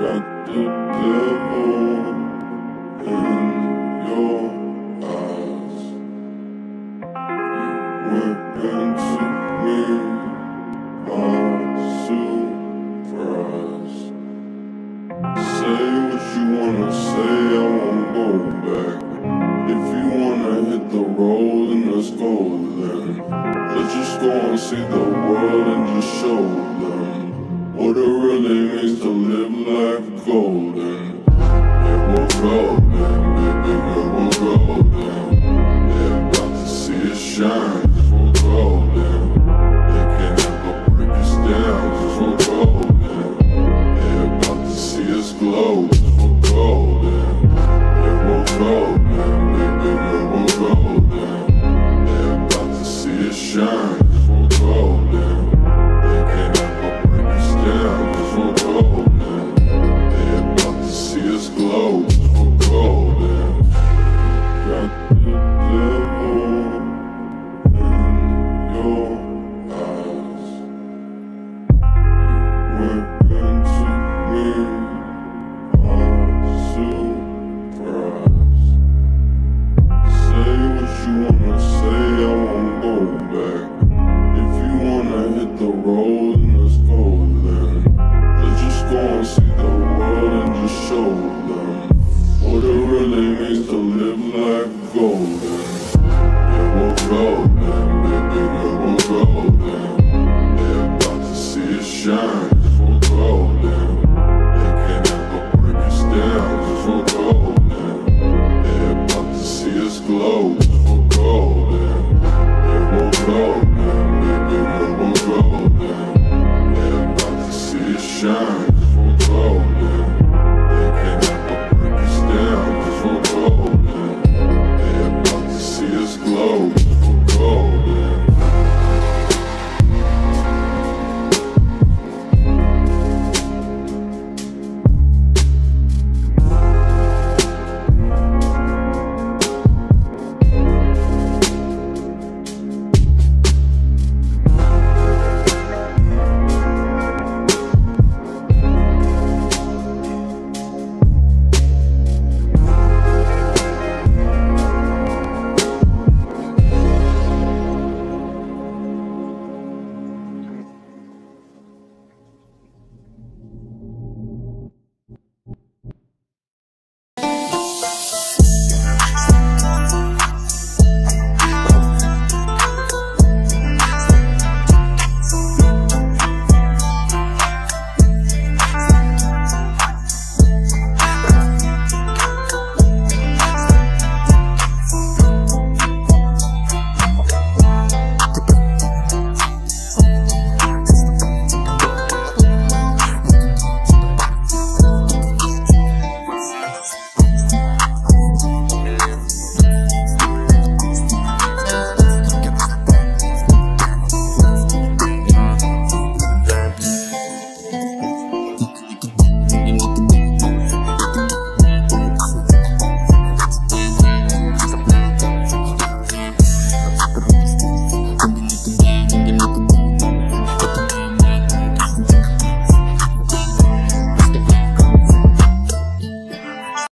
got the devil in your eyes. You went into me by surprise. Say what you wanna say, I won't go back. If you wanna hit the road, then let's go then. Let's just go and see the world and just show them what it really means to live life golden.